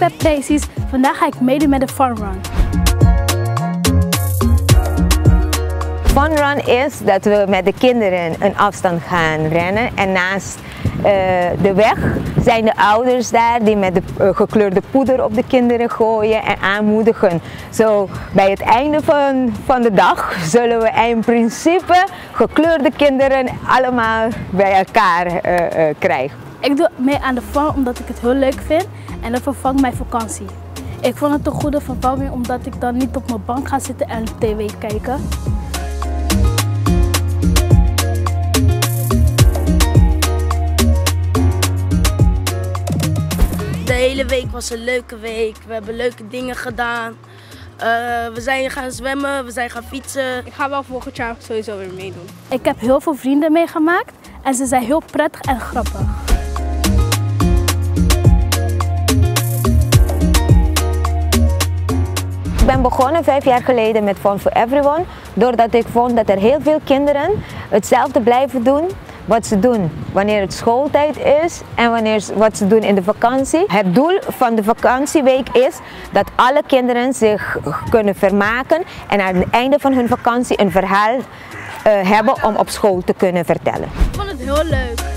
ben Precies. Vandaag ga ik meedoen met de Fun Run. Fun Run is dat we met de kinderen een afstand gaan rennen en naast de weg zijn de ouders daar die met de gekleurde poeder op de kinderen gooien en aanmoedigen. Zo bij het einde van de dag zullen we in principe gekleurde kinderen allemaal bij elkaar krijgen. Ik doe mee aan de Fun omdat ik het heel leuk vind en dat vervangt mijn vakantie. Ik vond het een goede vervanging omdat ik dan niet op mijn bank ga zitten en tv kijken. De hele week was een leuke week. We hebben leuke dingen gedaan. We zijn gaan zwemmen, we zijn gaan fietsen. Ik ga wel volgend jaar sowieso weer meedoen. Ik heb heel veel vrienden meegemaakt en ze zijn heel prettig en grappig. Ik ben begonnen 5 jaar geleden met Fun for Everyone, doordat ik vond dat er heel veel kinderen hetzelfde blijven doen wat ze doen wanneer het schooltijd is en wat ze doen in de vakantie. Het doel van de vakantieweek is dat alle kinderen zich kunnen vermaken en aan het einde van hun vakantie een verhaal hebben om op school te kunnen vertellen. Ik vond het heel leuk.